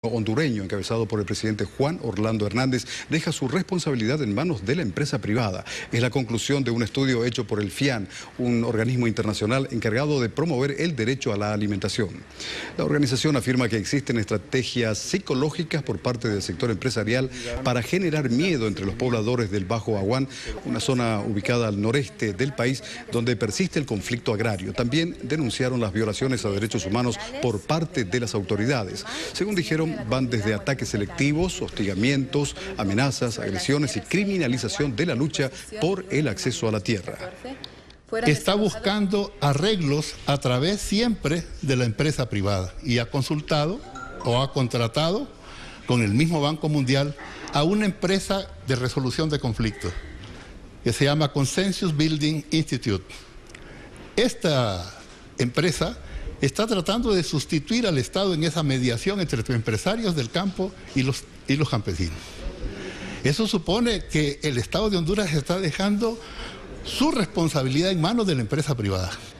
hondureño, encabezado por el presidente Juan Orlando Hernández, deja su responsabilidad en manos de la empresa privada. Es la conclusión de un estudio hecho por el FIAN, un organismo internacional encargado de promover el derecho a la alimentación. La organización afirma que existen estrategias psicológicas por parte del sector empresarial para generar miedo entre los pobladores del Bajo Aguán, una zona ubicada al noreste del país donde persiste el conflicto agrario. También denunciaron las violaciones a derechos humanos por parte de las autoridades. Según dijeron, van desde ataques selectivos, hostigamientos, amenazas, agresiones y criminalización de la lucha por el acceso a la tierra. Está buscando arreglos a través siempre de la empresa privada y ha consultado o ha contratado con el mismo Banco Mundial a una empresa de resolución de conflictos que se llama Consensus Building Institute. Esta empresa está tratando de sustituir al Estado en esa mediación entre los empresarios del campo y los campesinos. Eso supone que el Estado de Honduras está dejando su responsabilidad en manos de la empresa privada.